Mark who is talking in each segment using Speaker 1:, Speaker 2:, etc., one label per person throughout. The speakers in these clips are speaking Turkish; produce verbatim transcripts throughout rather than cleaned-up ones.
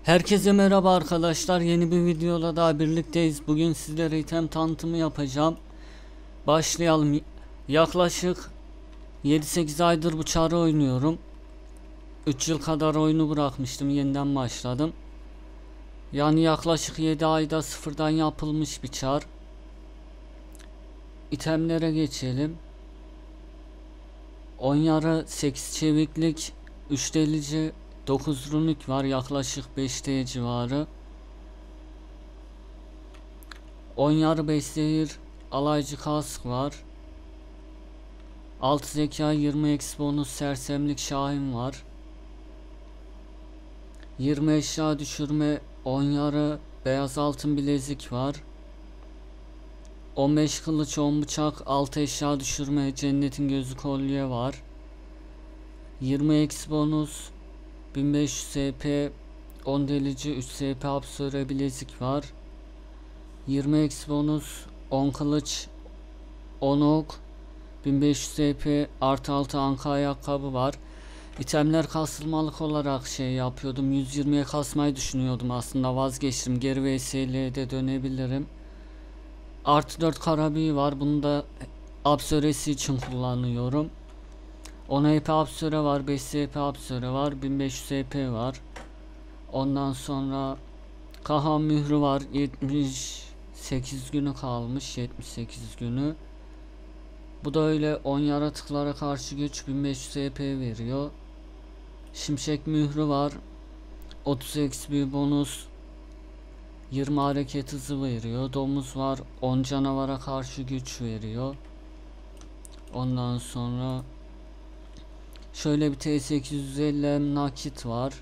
Speaker 1: Herkese merhaba arkadaşlar, yeni bir videoda daha birlikteyiz. Bugün sizlere item tanıtımı yapacağım. Başlayalım. Yaklaşık yedi sekiz aydır bu çarı oynuyorum. üç yıl kadar oyunu bırakmıştım, yeniden başladım. Yani yaklaşık yedi ayda sıfırdan yapılmış bir çar. İtemlere geçelim. on yarı sekiz çeviklik, üç delici, dokuz runik var, yaklaşık beş D civarı. on yarı beş zehir, alaycı kask var. altı zeka, yirmi eksi bonus, sersemlik şahin var. yirmi eşya düşürme, on yarı beyaz altın bilezik var. on beş kılıç, on bıçak, altı eşya düşürme, cennetin gözü kolye var. yirmi eksi bonus, bin beş yüz S P, on delici, üç S P absorbe bilezik var. yirmi eksi bonus, on kılıç, on ok, bin beş yüz S P artı altı anka ayakkabı var. İtemler kasılmalık olarak şey yapıyordum. yüz yirmiye kasmayı düşünüyordum, aslında vazgeçtim. Geri V S L'ye de dönebilirim. Artı dört karabiği var. Bunu da absöresi için kullanıyorum. on E P absöre var. beş S P absöre var. bin beş yüz S P var. Ondan sonra Kahan mührü var. yetmiş sekiz günü kalmış. yetmiş sekiz günü. Bu da öyle on yaratıklara karşı güç bin beş yüz S P veriyor. Şimşek mührü var. otuz eksi bir bonus, yirmi hareket hızı veriyor. Domuz var. on canavara karşı güç veriyor. Ondan sonra şöyle bir T sekiz yüz elli nakit var.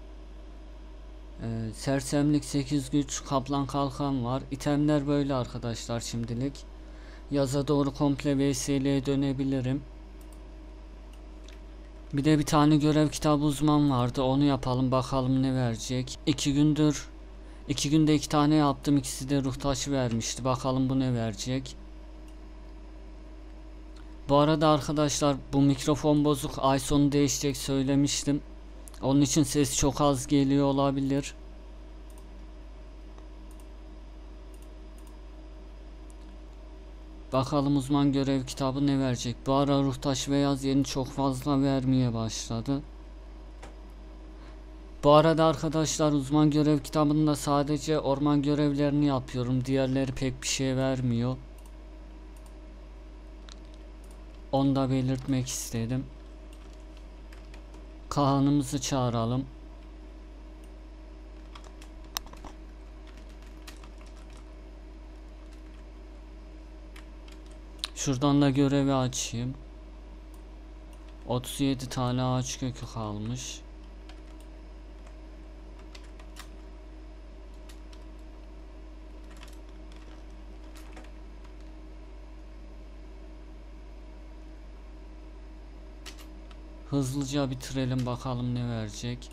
Speaker 1: Ee, sersemlik sekiz güç, kaplan kalkan var. İtemler böyle arkadaşlar şimdilik. Yaza doğru komple V S L'ye dönebilirim. Bir de bir tane görev kitabı uzman vardı. Onu yapalım, bakalım ne verecek. iki gündür iki günde iki tane yaptım. İkisi de ruh taşı vermişti. Bakalım bu ne verecek. Bu arada arkadaşlar, bu mikrofon bozuk. Ay sonu değişecek söylemiştim. Onun için ses çok az geliyor olabilir. Bakalım uzman görev kitabı ne verecek. Bu ara ruh taşı ve yaz yeni çok fazla vermeye başladı. Bu arada arkadaşlar, uzman görev kitabında sadece orman görevlerini yapıyorum. Diğerleri pek bir şey vermiyor. Onu da belirtmek istedim. Kahan'ımızı çağıralım. Şuradan da görevi açayım. otuz yedi tane ağaç kökü kalmış. Hızlıca bitirelim, bakalım ne verecek.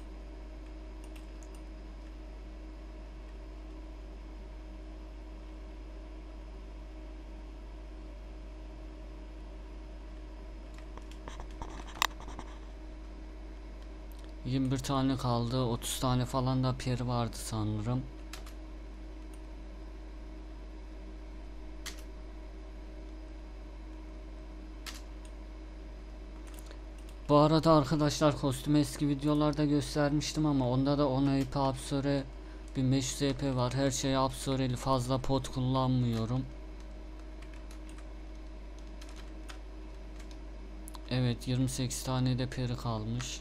Speaker 1: yirmi bir tane kaldı. otuz tane falan da peri vardı sanırım. Bu arada arkadaşlar, kostüm eski videolarda göstermiştim ama onda da on E P absöre, bin beş yüz E P var. Her şey absöreli, fazla pot kullanmıyorum. Evet, yirmi sekiz tane de peri kalmış.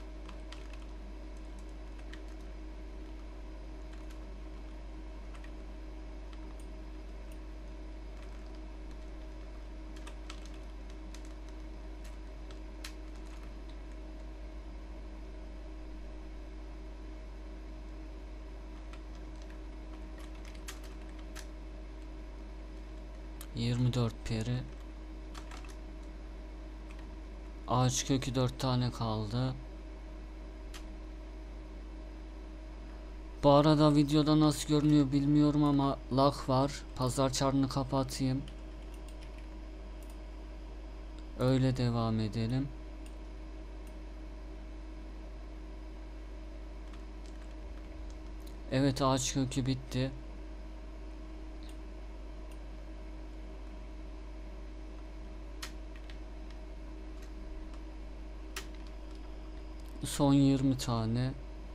Speaker 1: yirmi dört peri. Ağaç kökü dört tane kaldı. Bu arada videoda nasıl görünüyor bilmiyorum ama lag var. Pazar çarını kapatayım. Öyle devam edelim. Evet, ağaç kökü bitti. Son yirmi tane.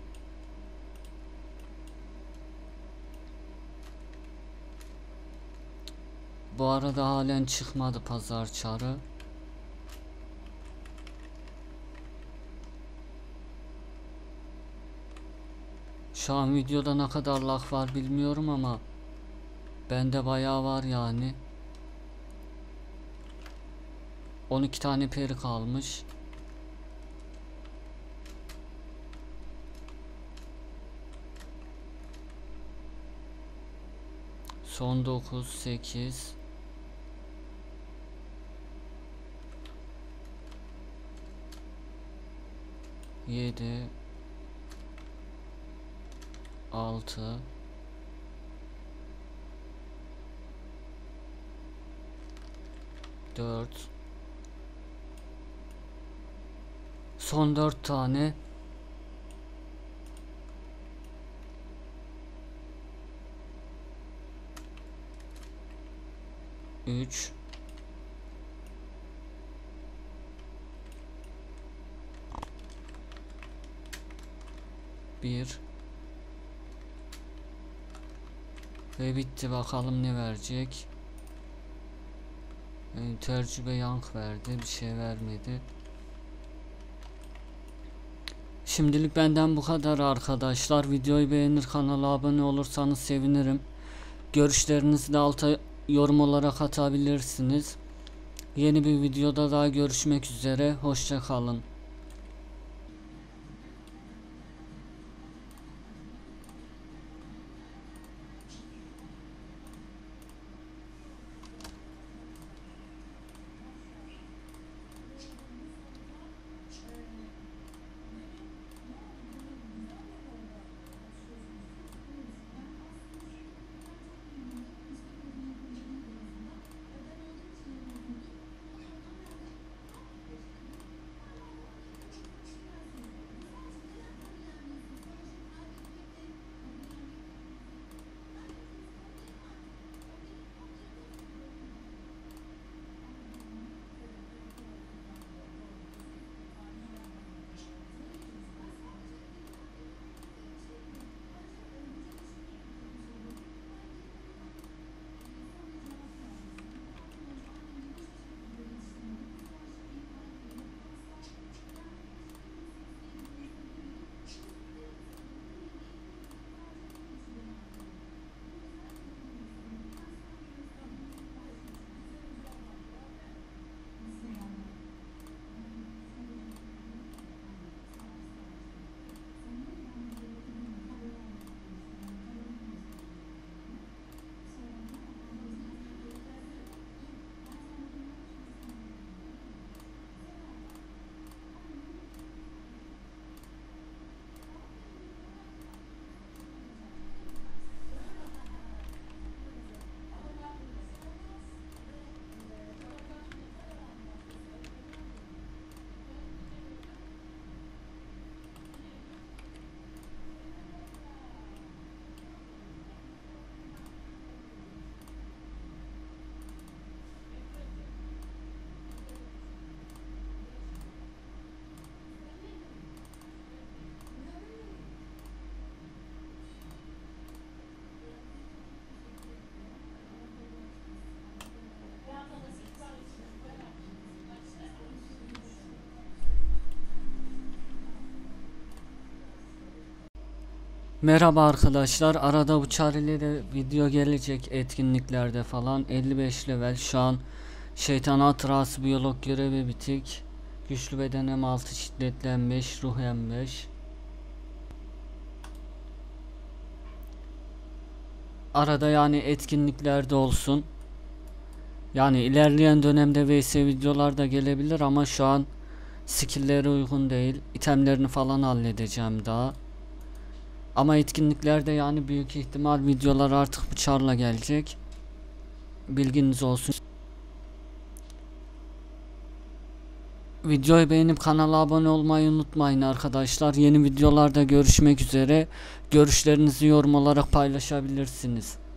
Speaker 1: Bu arada halen çıkmadı pazar çarı. Şu an videoda ne kadar lak var bilmiyorum ama bende bayağı var yani. on iki tane peri kalmış. Son dokuz, sekiz. yedi. altı. dört. Son dört tane. üç. bir. Ve bitti, bakalım ne verecek. Yani tecrübe yank verdi, bir şey vermedi. Şimdilik benden bu kadar arkadaşlar. Videoyu beğenir, kanala abone olursanız sevinirim. Görüşlerinizi de alta yorum olarak atabilirsiniz. Yeni bir videoda daha görüşmek üzere. Hoşça kalın. Merhaba arkadaşlar, arada bu çareleri video gelecek etkinliklerde falan. elli beş level şu an. Şeytan hatırası biyolog görevi bitik. Güçlü beden M altı, şiddetli M beş, ruh M beş. Arada yani etkinliklerde olsun. Yani ilerleyen dönemde V S videolar da gelebilir ama şu an skill'lere uygun değil. İtemlerini falan halledeceğim daha. Ama etkinliklerde yani büyük ihtimal videolar artık bıçarla gelecek. Bilginiz olsun. Videoyu beğenip kanala abone olmayı unutmayın arkadaşlar. Yeni videolarda görüşmek üzere. Görüşlerinizi yorum olarak paylaşabilirsiniz.